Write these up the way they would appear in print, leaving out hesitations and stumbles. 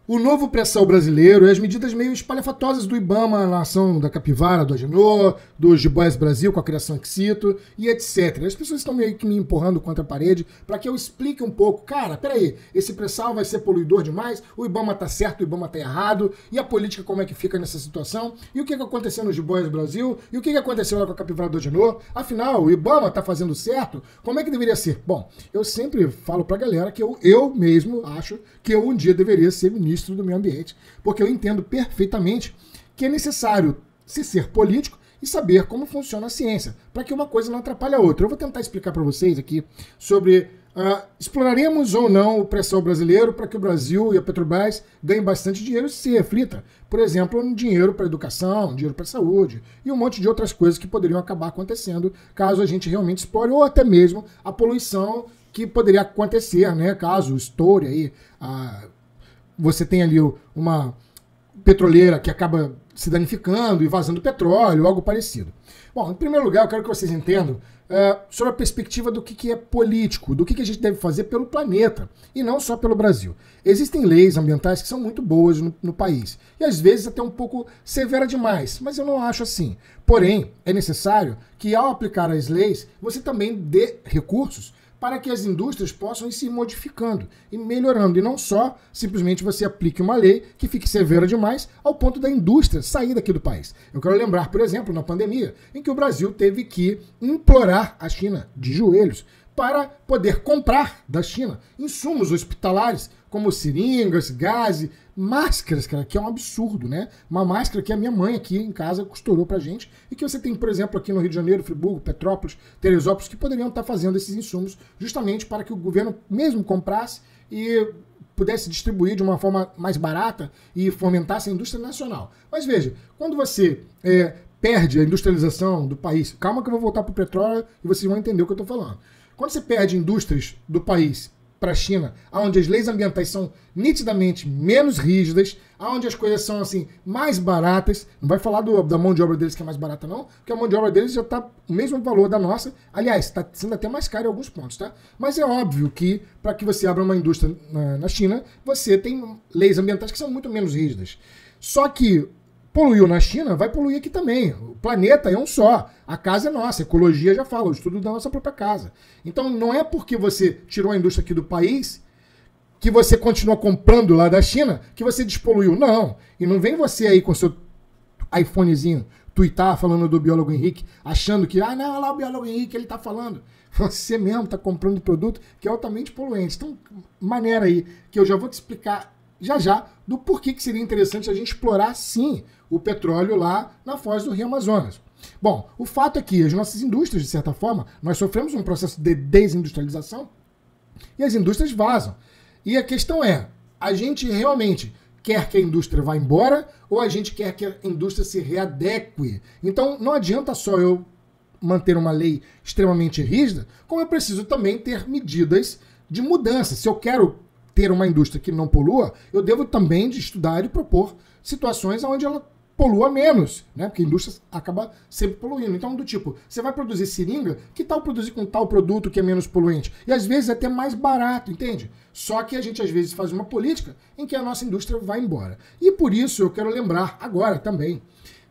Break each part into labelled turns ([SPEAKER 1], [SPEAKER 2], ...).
[SPEAKER 1] O novo pré-sal brasileiro e as medidas meio espalhafatosas do IBAMA na ação da capivara, do Agenor, do Jiboias Brasil com a criação ex situ e etc. As pessoas estão meio que me empurrando contra a parede para que eu explique um pouco. Cara, peraí, esse pré-sal vai ser poluidor demais? O IBAMA tá certo, o IBAMA tá errado? E a política como é que fica nessa situação? E o que aconteceu no Jiboias Brasil? E o que aconteceu lá com a capivara do Agenor? Afinal, o IBAMA tá fazendo certo? Como é que deveria ser? Bom, eu sempre falo pra galera que eu mesmo acho que eu um dia deveria ser ministro do meio ambiente, porque eu entendo perfeitamente que é necessário se ser político e saber como funciona a ciência, para que uma coisa não atrapalhe a outra. Eu vou tentar explicar para vocês aqui sobre exploraremos ou não o pré-sal brasileiro para que o Brasil e a Petrobras ganhem bastante dinheiro e se reflita, por exemplo, dinheiro para educação, dinheiro para saúde e um monte de outras coisas que poderiam acabar acontecendo caso a gente realmente explore, ou até mesmo a poluição que poderia acontecer, né, caso estoure aí você tem ali uma petroleira que acaba se danificando e vazando petróleo, algo parecido. Bom, em primeiro lugar, eu quero que vocês entendam sobre a perspectiva do que é político, do que a gente deve fazer pelo planeta, e não só pelo Brasil. Existem leis ambientais que são muito boas no país, e às vezes até um pouco severa demais, mas eu não acho assim. Porém, é necessário que ao aplicar as leis, você também dê recursos para que as indústrias possam ir se modificando e melhorando, e não só simplesmente você aplique uma lei que fique severa demais ao ponto da indústria sair daqui do país. Eu quero lembrar, por exemplo, na pandemia, em que o Brasil teve que implorar a China de joelhos para poder comprar da China insumos hospitalares, como seringas, gás, máscaras, cara, que é um absurdo, né? Uma máscara que a minha mãe aqui em casa costurou pra gente e que você tem, por exemplo, aqui no Rio de Janeiro, Friburgo, Petrópolis, Teresópolis, que poderiam estar fazendo esses insumos justamente para que o governo mesmo comprasse e pudesse distribuir de uma forma mais barata e fomentasse a indústria nacional. Mas veja, quando você perde a industrialização do país, calma que eu vou voltar para o petróleo e vocês vão entender o que eu estou falando. Quando você perde indústrias do país para a China, onde as leis ambientais são nitidamente menos rígidas, onde as coisas são assim mais baratas, não vai falar da mão de obra deles que é mais barata não, porque a mão de obra deles já está o mesmo valor da nossa, aliás, está sendo até mais caro em alguns pontos, tá? Mas é óbvio que para que você abra uma indústria na China, você tem leis ambientais que são muito menos rígidas. Só que poluiu na China, vai poluir aqui também. O planeta é um só. A casa é nossa. A ecologia já fala, o estudo da nossa própria casa. Então não é porque você tirou a indústria aqui do país que você continua comprando lá da China que você despoluiu. Não. E não vem você aí com seu iPhonezinho tuitar falando do biólogo Henrique, achando que, não, lá o biólogo Henrique, ele tá falando. Você mesmo tá comprando produto que é altamente poluente. Então, maneira aí que eu já vou te explicar já do porquê que seria interessante a gente explorar, sim, o petróleo lá na foz do Rio Amazonas. Bom, o fato é que as nossas indústrias, de certa forma, nós sofremos um processo de desindustrialização e as indústrias vazam. E a questão é, a gente realmente quer que a indústria vá embora ou a gente quer que a indústria se readeque? Então, não adianta só eu manter uma lei extremamente rígida, como eu preciso também ter medidas de mudança. Se eu quero ter uma indústria que não polua, eu devo também de estudar e propor situações onde ela polua menos, né? Porque a indústria acaba sempre poluindo. Então, do tipo, você vai produzir seringa, que tal produzir com tal produto que é menos poluente? E às vezes é até mais barato, entende? Só que a gente às vezes faz uma política em que a nossa indústria vai embora. E por isso eu quero lembrar agora também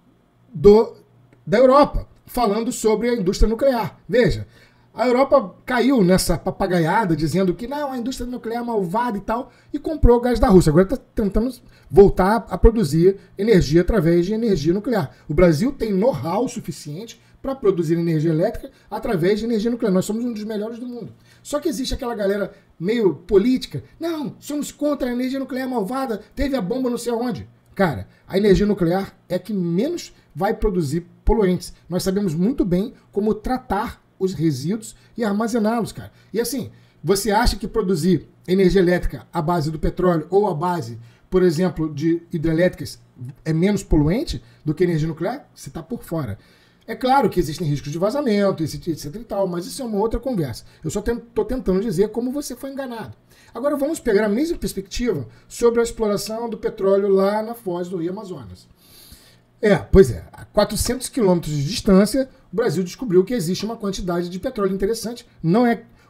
[SPEAKER 1] da Europa, falando sobre a indústria nuclear. Veja, a Europa caiu nessa papagaiada dizendo que não, a indústria nuclear é malvada e tal, e comprou o gás da Rússia. Agora está tentando voltar a produzir energia através de energia nuclear. O Brasil tem know-how suficiente para produzir energia elétrica através de energia nuclear. Nós somos um dos melhores do mundo. Só que existe aquela galera meio política. Não, somos contra a energia nuclear malvada, teve a bomba não sei aonde. Cara, a energia nuclear é a que menos vai produzir poluentes. Nós sabemos muito bem como tratar os resíduos e armazená-los, cara. E assim, você acha que produzir energia elétrica à base do petróleo ou à base, por exemplo, de hidrelétricas é menos poluente do que energia nuclear? Você está por fora. É claro que existem riscos de vazamento, etc e tal, mas isso é uma outra conversa. Eu só estou tentando dizer como você foi enganado. Agora vamos pegar a mesma perspectiva sobre a exploração do petróleo lá na foz do Rio Amazonas. Pois é, a 400 quilômetros de distância, o Brasil descobriu que existe uma quantidade de petróleo interessante. Não é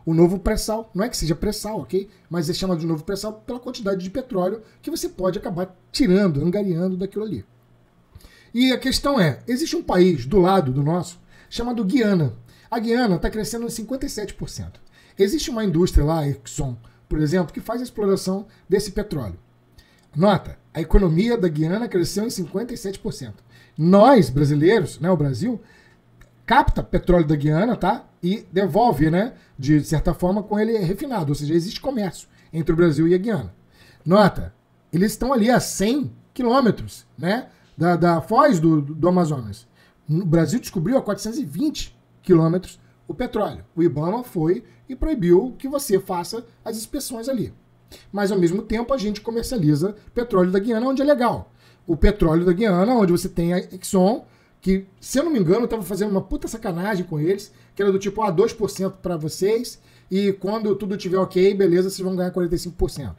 [SPEAKER 1] o novo pré-sal. Não é que seja pré-sal, ok? Mas é chamado de novo pré-sal pela quantidade de petróleo que você pode acabar tirando, angariando daquilo ali. E a questão é, existe um país do lado do nosso chamado Guiana. A Guiana está crescendo em 57%. Existe uma indústria lá, Exxon, por exemplo, que faz a exploração desse petróleo. Nota, a economia da Guiana cresceu em 57%. Nós, brasileiros, né, o Brasil, capta petróleo da Guiana, tá? E devolve, né, de certa forma, com ele refinado. Ou seja, existe comércio entre o Brasil e a Guiana. Nota, eles estão ali a 100 quilômetros, né, da foz do Amazonas. O Brasil descobriu a 420 quilômetros o petróleo. O IBAMA foi e proibiu que você faça as inspeções ali. Mas, ao mesmo tempo, a gente comercializa petróleo da Guiana, onde é legal. O petróleo da Guiana, onde você tem a Exxon, que, se eu não me engano, estava fazendo uma puta sacanagem com eles, que era do tipo, 2% para vocês, e quando tudo estiver ok, beleza, vocês vão ganhar 45%.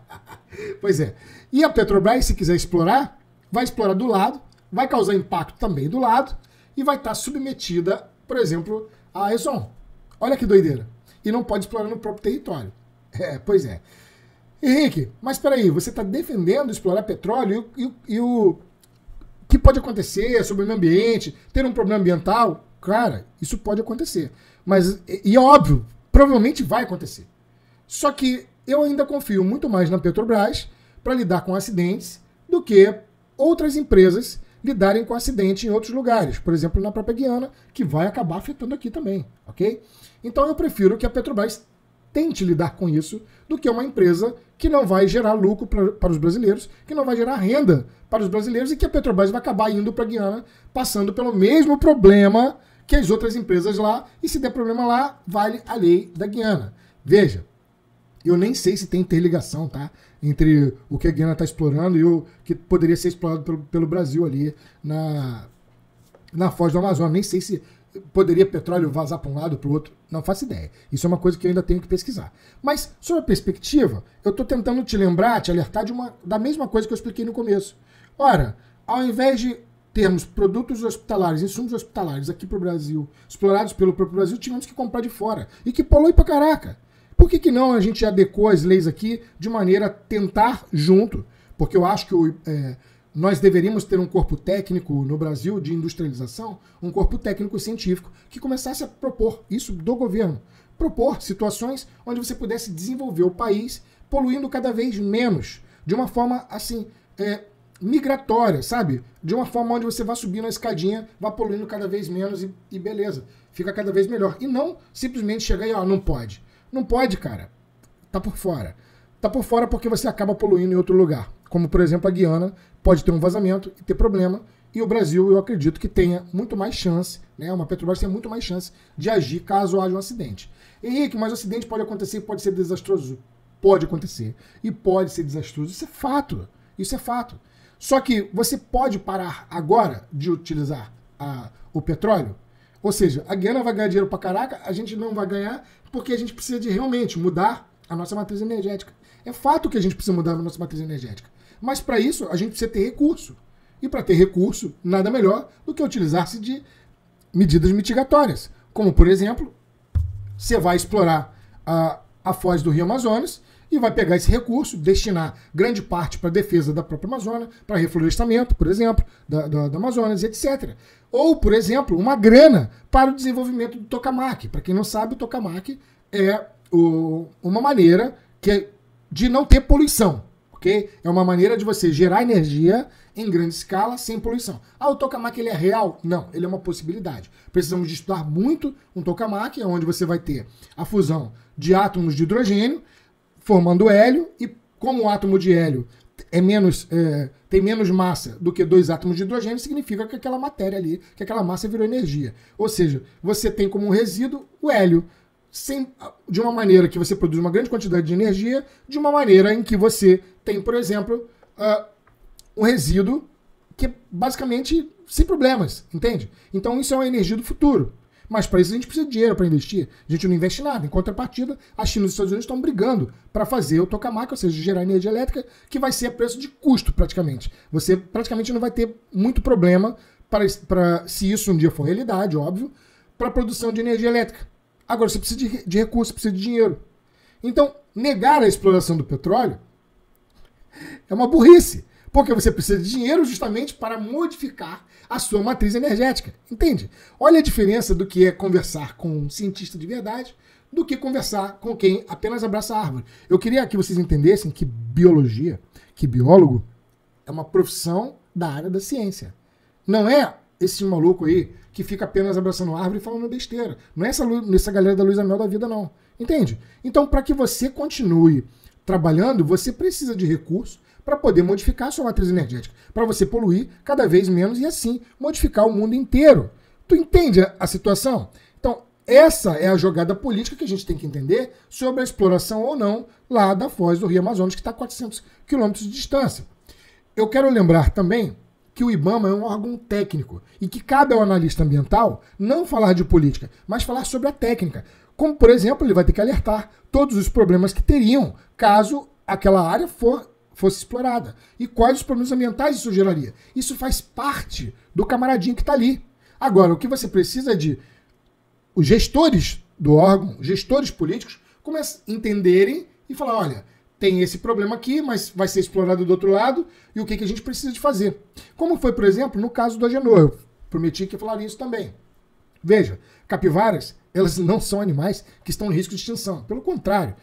[SPEAKER 1] Pois é. E a Petrobras, se quiser explorar, vai explorar do lado, vai causar impacto também do lado, e vai estar submetida, por exemplo, à Exxon. Olha que doideira. E não pode explorar no próprio território. Pois é. Henrique, mas peraí, você está defendendo explorar petróleo e o que pode acontecer sobre o meio ambiente, ter um problema ambiental? Cara, isso pode acontecer. Mas, e é óbvio, provavelmente vai acontecer. Só que eu ainda confio muito mais na Petrobras para lidar com acidentes do que outras empresas lidarem com acidente em outros lugares. Por exemplo, na própria Guiana, que vai acabar afetando aqui também, ok? Então eu prefiro que a Petrobras tente lidar com isso do que uma empresa que não vai gerar lucro para os brasileiros, que não vai gerar renda para os brasileiros e que a Petrobras vai acabar indo para a Guiana, passando pelo mesmo problema que as outras empresas lá, e se der problema lá, vale a lei da Guiana. Veja, eu nem sei se tem interligação, tá? Entre o que a Guiana está explorando e o que poderia ser explorado pelo Brasil ali na foz do Amazonas. Nem sei se poderia petróleo vazar para um lado ou para o outro. Não faço ideia. Isso é uma coisa que eu ainda tenho que pesquisar. Mas, sobre a perspectiva, eu estou tentando te lembrar, te alertar da mesma coisa que eu expliquei no começo. Ora, ao invés de termos produtos hospitalares, insumos hospitalares aqui para o Brasil, explorados pelo próprio Brasil, tínhamos que comprar de fora. E que polui pra caraca. Por que não a gente adequou as leis aqui de maneira a tentar junto? Porque eu acho que nós deveríamos ter um corpo técnico no Brasil de industrialização, um corpo técnico científico que começasse a propor isso do governo. Propor situações onde você pudesse desenvolver o país poluindo cada vez menos, de uma forma assim, migratória, sabe? De uma forma onde você vai subindo a escadinha, vai poluindo cada vez menos e beleza, fica cada vez melhor. E não simplesmente chegar e, não pode. Não pode, cara. Tá por fora. Tá por fora porque você acaba poluindo em outro lugar. Como, por exemplo, a Guiana pode ter um vazamento e ter problema. E o Brasil, eu acredito que tenha muito mais chance, né? Uma Petrobras tem muito mais chance de agir caso haja um acidente. Henrique, mas o acidente pode acontecer e pode ser desastroso. Pode acontecer. E pode ser desastroso. Isso é fato. Isso é fato. Só que você pode parar agora de utilizar o petróleo? Ou seja, a Guiana vai ganhar dinheiro pra caraca, a gente não vai ganhar porque a gente precisa de realmente mudar a nossa matriz energética. É fato que a gente precisa mudar a nossa matriz energética. Mas para isso, a gente precisa ter recurso. E para ter recurso, nada melhor do que utilizar-se de medidas mitigatórias. Como, por exemplo, você vai explorar a foz do Rio Amazonas e vai pegar esse recurso, destinar grande parte para a defesa da própria Amazônia, para reflorestamento, por exemplo, da Amazonas, etc. Ou, por exemplo, uma grana para o desenvolvimento do tokamak. Para quem não sabe, o tokamak é uma maneira de não ter poluição. Okay? É uma maneira de você gerar energia em grande escala sem poluição. O tokamak ele é real? Não, ele é uma possibilidade. Precisamos de estudar muito um tokamak, onde você vai ter a fusão de átomos de hidrogênio, formando hélio, e como o átomo de hélio tem menos massa do que 2 átomos de hidrogênio, significa que aquela matéria ali, que aquela massa virou energia. Ou seja, você tem como resíduo o hélio, de uma maneira que você produz uma grande quantidade de energia, de uma maneira em que você tem, por exemplo, um resíduo que é basicamente sem problemas, entende? Então isso é uma energia do futuro. Mas para isso a gente precisa de dinheiro para investir. A gente não investe nada. Em contrapartida, a China e os Estados Unidos estão brigando para fazer o tokamak, ou seja, gerar energia elétrica, que vai ser a preço de custo praticamente. Você praticamente não vai ter muito problema se isso um dia for realidade, óbvio, para a produção de energia elétrica. Agora você precisa de recursos, precisa de dinheiro. Então, negar a exploração do petróleo é uma burrice, porque você precisa de dinheiro justamente para modificar a sua matriz energética. Entende? Olha a diferença do que é conversar com um cientista de verdade do que conversar com quem apenas abraça a árvore. Eu queria que vocês entendessem que biologia, que biólogo, é uma profissão da área da ciência. Não é esse maluco aí que fica apenas abraçando a árvore e falando besteira. Não é essa galera da Luísa Mel da vida, não. Entende? Então, para que você continue trabalhando, você precisa de recursos para poder modificar a sua matriz energética, para você poluir cada vez menos e assim modificar o mundo inteiro. Tu entende a situação? Então, essa é a jogada política que a gente tem que entender sobre a exploração ou não lá da foz do Rio Amazonas, que está a 400 quilômetros de distância. Eu quero lembrar também que o IBAMA é um órgão técnico e que cabe ao analista ambiental não falar de política, mas falar sobre a técnica. Como, por exemplo, ele vai ter que alertar todos os problemas que teriam caso aquela área fosse explorada. E quais os problemas ambientais isso geraria. Isso faz parte do camaradinho que está ali. Agora, o que você precisa é de os gestores do órgão, gestores políticos, entenderem e falar, olha, tem esse problema aqui, mas vai ser explorado do outro lado, e o que a gente precisa de fazer. Como foi, por exemplo, no caso do Agenor. Eu prometi que eu falaria isso também. Veja, capivaras, elas não são animais que estão em risco de extinção. Pelo contrário,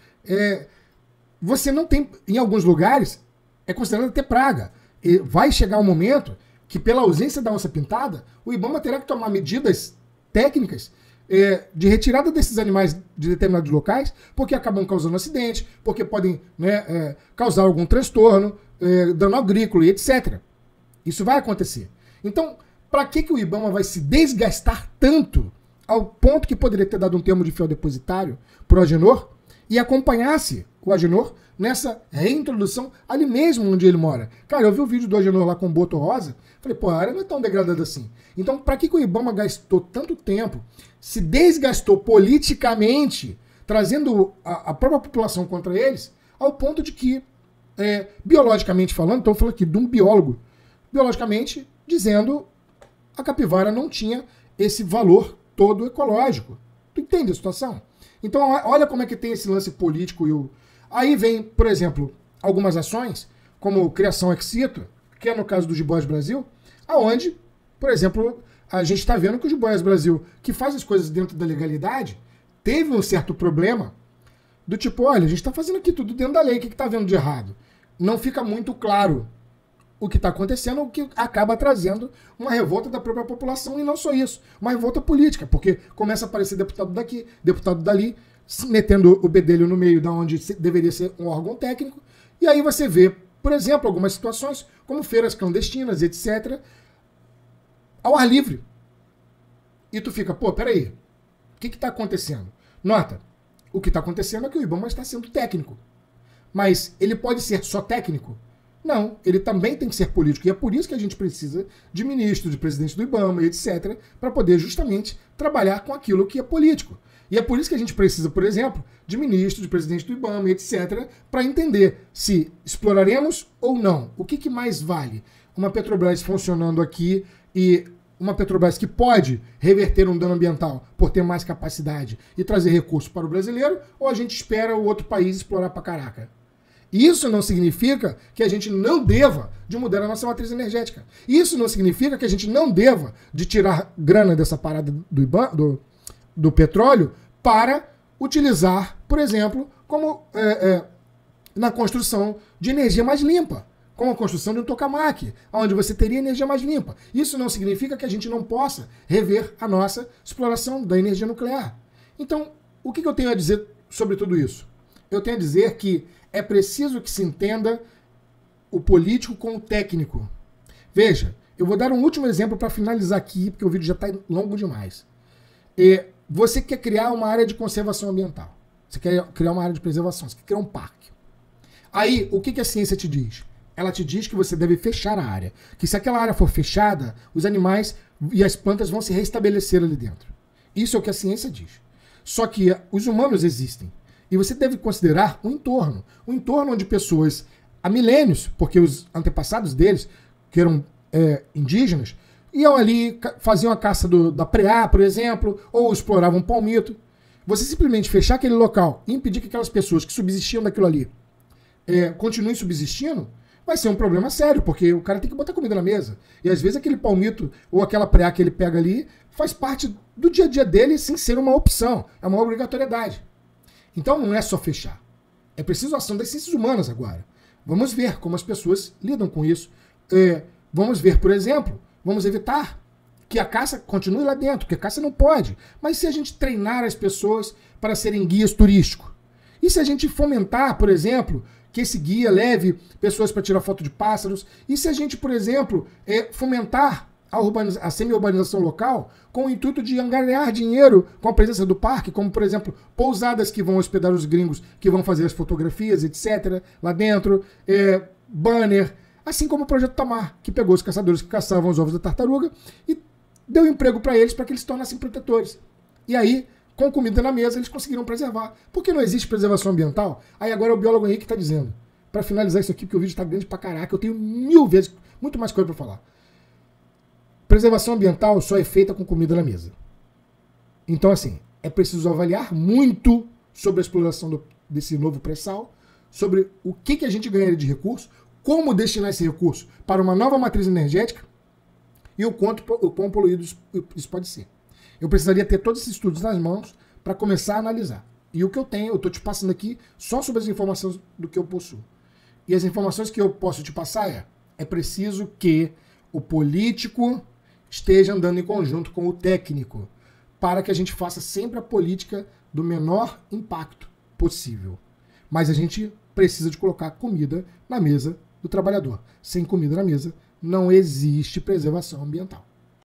[SPEAKER 1] você não tem, em alguns lugares, é considerado até praga. E vai chegar um momento que, pela ausência da onça pintada, o IBAMA terá que tomar medidas técnicas de retirada desses animais de determinados locais, porque acabam causando acidente, porque podem causar algum transtorno, dano agrícola e etc. Isso vai acontecer. Então, para que o IBAMA vai se desgastar tanto ao ponto que poderia ter dado um termo de fiel depositário para o Agenor e acompanhasse o Agenor nessa reintrodução ali mesmo onde ele mora? Cara, eu vi o vídeo do Agenor lá com o Boto Rosa, falei, pô, a área não é tão degradada assim. Então, para que o IBAMA gastou tanto tempo, se desgastou politicamente, trazendo a própria população contra eles, ao ponto de que, biologicamente falando, estou falando aqui de um biólogo, biologicamente dizendo a capivara não tinha esse valor todo ecológico. Tu entende a situação? Então, olha como é que tem esse lance político. Aí vem, por exemplo, algumas ações, como Criação Ex Situ, que é no caso do Jiboias Brasil, aonde, por exemplo, a gente está vendo que o Jiboias Brasil, que faz as coisas dentro da legalidade, teve um certo problema do tipo, olha, a gente está fazendo aqui tudo dentro da lei, o que está vendo de errado? Não fica muito claro o que está acontecendo, o que acaba trazendo uma revolta da própria população, e não só isso, uma revolta política, porque começa a aparecer deputado daqui, deputado dali, metendo o bedelho no meio da onde deveria ser um órgão técnico, e aí você vê, por exemplo, algumas situações, como feiras clandestinas, etc., ao ar livre. E tu fica, pô, peraí, o que está acontecendo? Nota, o que está acontecendo é que o IBAMA está sendo técnico. Mas ele pode ser só técnico? Não, ele também tem que ser político. E é por isso que a gente precisa de ministro, de presidente do IBAMA, etc., para poder justamente trabalhar com aquilo que é político. E é por isso que a gente precisa, por exemplo, de ministro, de presidente do IBAMA, etc., para entender se exploraremos ou não. O que mais vale? Uma Petrobras funcionando aqui e uma Petrobras que pode reverter um dano ambiental por ter mais capacidade e trazer recursos para o brasileiro, ou a gente espera o outro país explorar para caraca? Isso não significa que a gente não deva de mudar a nossa matriz energética. Isso não significa que a gente não deva de tirar grana dessa parada do petróleo para utilizar, por exemplo, como na construção de energia mais limpa, como a construção de um tokamak, onde você teria energia mais limpa. Isso não significa que a gente não possa rever a nossa exploração da energia nuclear. Então, o que eu tenho a dizer sobre tudo isso? Eu tenho a dizer que é preciso que se entenda o político com o técnico. Veja, eu vou dar um último exemplo para finalizar aqui, porque o vídeo já está longo demais. Você quer criar uma área de conservação ambiental. Você quer criar uma área de preservação. Você quer criar um parque. Aí, o que a ciência te diz? Ela te diz que você deve fechar a área. Que se aquela área for fechada, os animais e as plantas vão se restabelecer ali dentro. Isso é o que a ciência diz. Só que os humanos existem. E você deve considerar um entorno onde pessoas há milênios, porque os antepassados deles, que eram indígenas, iam ali, faziam a caça da preá, por exemplo, ou exploravam palmito. Você simplesmente fechar aquele local e impedir que aquelas pessoas que subsistiam daquilo ali continuem subsistindo, vai ser um problema sério, porque o cara tem que botar comida na mesa. E às vezes aquele palmito ou aquela preá que ele pega ali faz parte do dia a dia dele sem ser uma opção, é uma obrigatoriedade. Então não é só fechar. É preciso a ação das ciências humanas agora. Vamos ver como as pessoas lidam com isso. Vamos ver, por exemplo, vamos evitar que a caça continue lá dentro, porque a caça não pode. Mas se a gente treinar as pessoas para serem guias turísticos? E se a gente fomentar, por exemplo, que esse guia leve pessoas para tirar foto de pássaros? E se a gente, por exemplo, fomentar a semi-urbanização local com o intuito de angariar dinheiro com a presença do parque, como, por exemplo, pousadas que vão hospedar os gringos, que vão fazer as fotografias, etc., lá dentro, banner, assim como o Projeto Tamar, que pegou os caçadores que caçavam os ovos da tartaruga e deu emprego para eles que eles se tornassem protetores. E aí, com comida na mesa, eles conseguiram preservar. Por que não existe preservação ambiental? Aí agora o biólogo Henrique está dizendo. Para finalizar isso aqui, porque o vídeo está grande pra caraca, eu tenho 1000 vezes, muito mais coisa para falar. Preservação ambiental só é feita com comida na mesa. Então, assim, é preciso avaliar muito sobre a exploração desse novo pré-sal, sobre o que a gente ganharia de recurso, como destinar esse recurso para uma nova matriz energética e o quão poluído isso pode ser. Eu precisaria ter todos esses estudos nas mãos para começar a analisar. E o que eu tenho, eu estou te passando aqui só sobre as informações do que eu possuo. E as informações que eu posso te passar é preciso que o político esteja andando em conjunto com o técnico, para que a gente faça sempre a política do menor impacto possível. Mas a gente precisa de colocar comida na mesa do trabalhador. Sem comida na mesa, não existe preservação ambiental.